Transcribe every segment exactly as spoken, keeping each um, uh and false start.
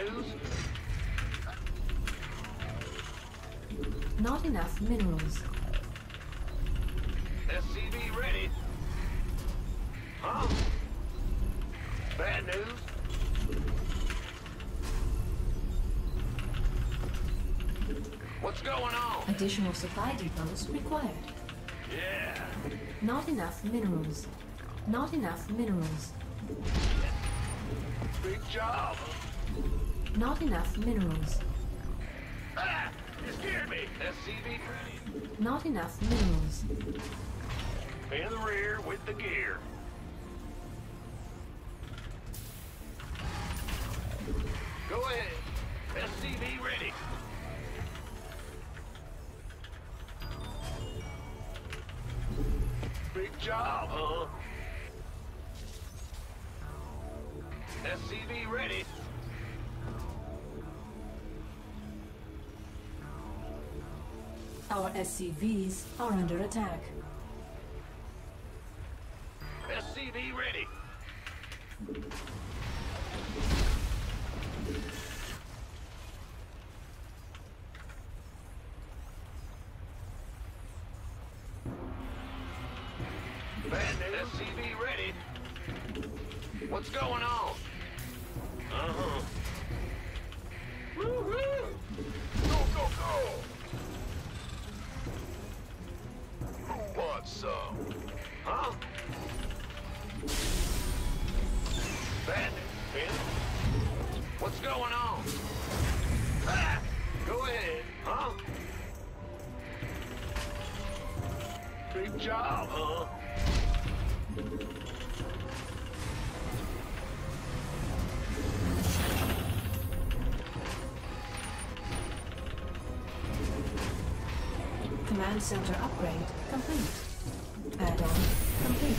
news? Not enough minerals. S C V ready. Huh? Bad news? What's going on? Additional supply depots required. Yeah. Not enough minerals. Not enough minerals. Big job. Not enough minerals. Ah! You scared me. S C V ready. Not enough minerals. In the rear with the gear. Go ahead. S C V ready. Big job, huh? S C V ready. Our S C Vs are under attack. S C V ready. Bad news. S C V ready. What's going on? Uh-huh. Woo-hoo! Go, go, go! Who wants some? Huh? Bandit, Ben? What's going on? Ah! Go ahead, huh? Big job, huh? Command center upgrade complete. Add-on complete.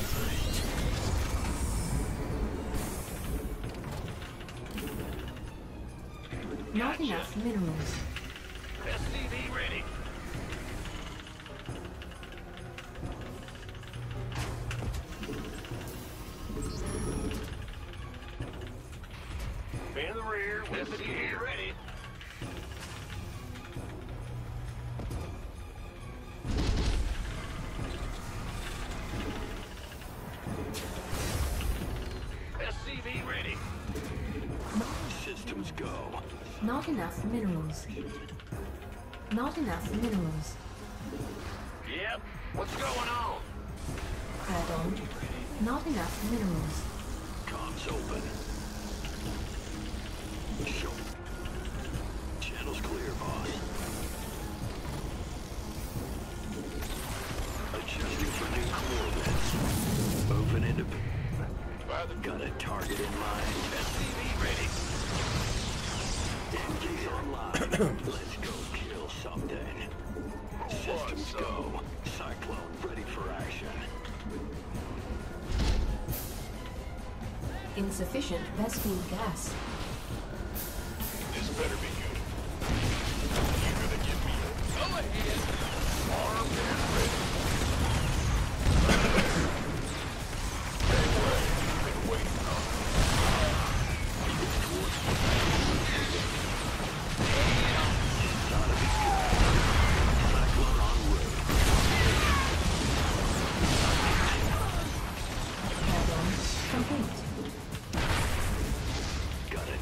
Not Gotcha. enough minerals. S C V ready. In the rear with the gear ready. S C V ready. Systems go. Not enough minerals. Not enough minerals. Yep. What's going on? Add-on. Not enough minerals. Comms open. Show. Channel's clear, boss. Adjusting for new coordinates. Open into... Got a target in mind. S C V ready. Engines online. Let's go kill something. Systems go. Cyclone ready for action. Insufficient Vespene gas. This better be good. You're gonna give me a... Go ahead. Armed and ready. Hey, way. Been waiting on. Towards the... Gotta be good. Cyclone en route. Add-on complete. Got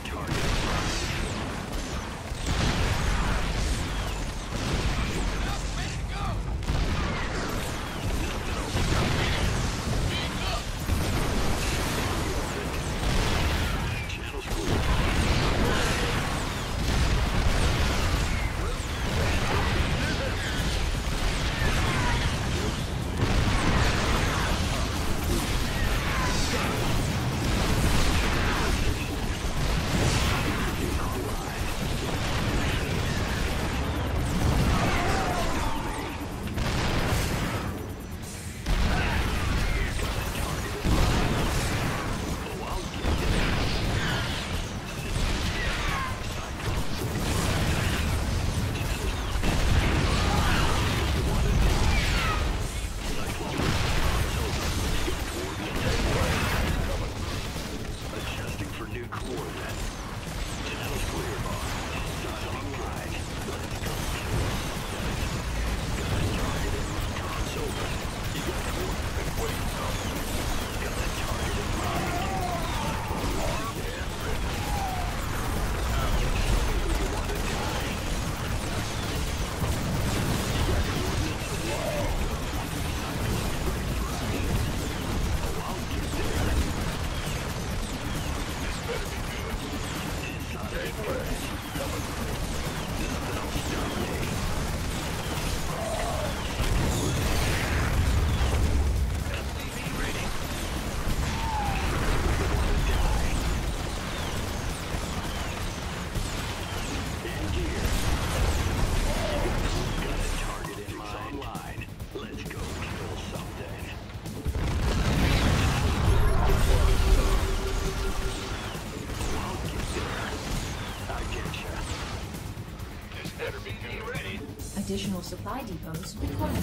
Additional supply depots required.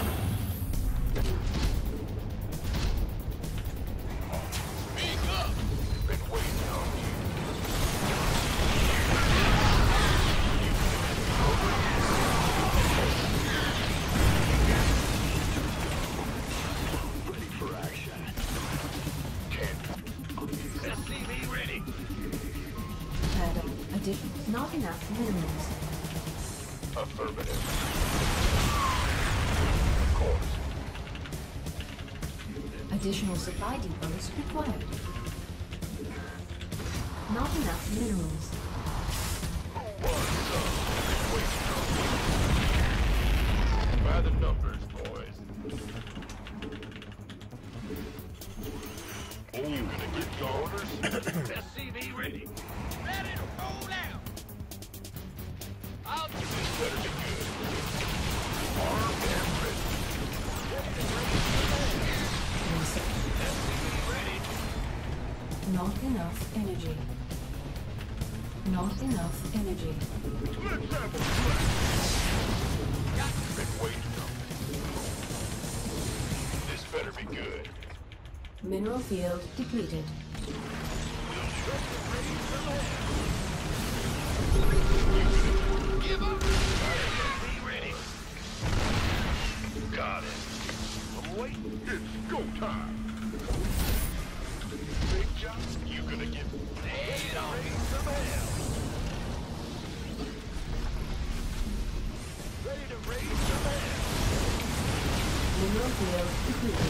Speak up! Been waiting on you. Ready for action. Can't. S C V ready. Add-on. Addition. Not enough minerals. Affirmative. Of course. Additional supply depots required. Not enough minerals. By the numbers, boys. Oh, you gonna get your orders? S C V ready. Ready to roll out. I'll give this better be good. Armed and ready. One second. S C V ready. Not enough energy. Not enough energy. Let's have a flash. Been waiting on this. This better be good. Mineral field depleted. Give up. Be ready. Got it. I'm waiting. It's go time. Big job. You gonna get laid on some hell. Ready to raise some hell. Mineral field depleted.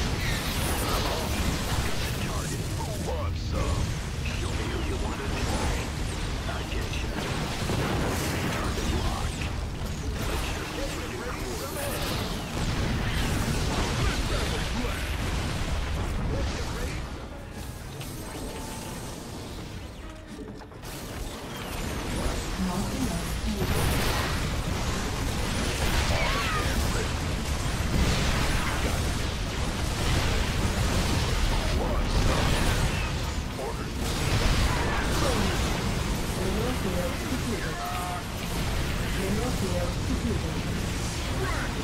Target. Who wants some? Show me who you want to try. I get you. Target locked. Let's just get ready to raise some hell. Let's have a blast. Let's get ready. Not enough energy. Mineral field depleted. Mineral field depleted.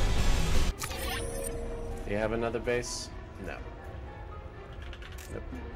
Do you have another base? No. Nope.